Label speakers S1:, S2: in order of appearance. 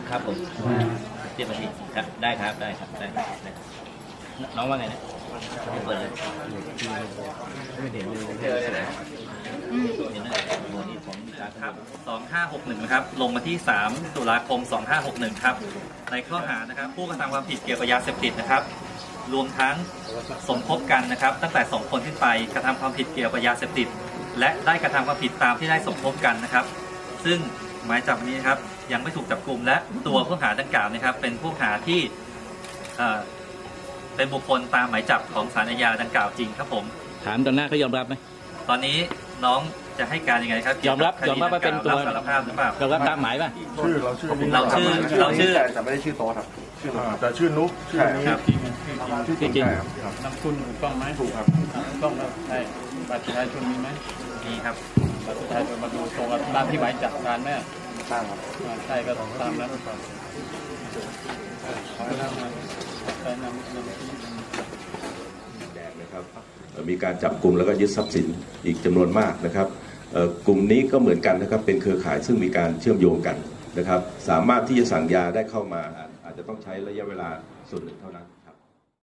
S1: ครับผมเทียบมาที่ครับได้ครับได้ครับได้น้องว่าไงนะเปิดเลยไม่เห็นเลยเจอเลยนะตัวนี้ผมครับ2561นะครับลงมาที่3ตุลาคม2561ครับในข้อหานะครับผู้กระทำความผิดเกี่ยวกับยาเสพติดนะครับรวมทั้งสมคบกันนะครับตั้งแต่2คนขึ้นไปกระทำความผิดเกี่ยวกับยาเสพติดและได้กระทำความผิดตามที่ได้สมคบกันนะครับซึ่งหมายจับนี้ครับยังไม่ถูกจับกุมและตัวผู้หาดังกล่าวนะครับเป็นผู้หาที่เป็นบุคคลตามหมายจับของศาลอาญาดังกล่าวจริงครับผม
S2: ถามตอนหน้าเขายอมรับไหม
S1: ตอนนี้น้องจะให้การยังไงครับ
S2: ยอมรับว่าเป็นตัว
S1: สารภาพหรือเปล่าย
S2: อมรับตามหมายป่ะ
S1: เราชื่อ
S3: แต่ไม่ได้ชื่อโต๊ะครับแต่ชื่อนุ๊กชื่อนี้
S2: จริง
S4: นำคุณถูกต้องไหม
S3: ถูกครับ
S4: ต้องแล้วใช่บัตรประชาชนมีไหม
S1: มีครับ
S4: บัตรประชาชนมาดูตรงกับตามที่หมายจับการไหม
S3: ตามครับ
S4: ใช่ก็ตามนั้น
S5: นะครับมีการจับกลุ่มแล้วก็ยึดทรัพย์สินอีกจำนวนมากนะครับกลุ่มนี้ก็เหมือนกันนะครับเป็นเครือข่ายซึ่งมีการเชื่อมโยงกันนะครับสามารถที่จะสั่งยาได้เข้ามาอาจจะต้องใช้ระยะเวลาส่วนหนึ่งเท่านั้น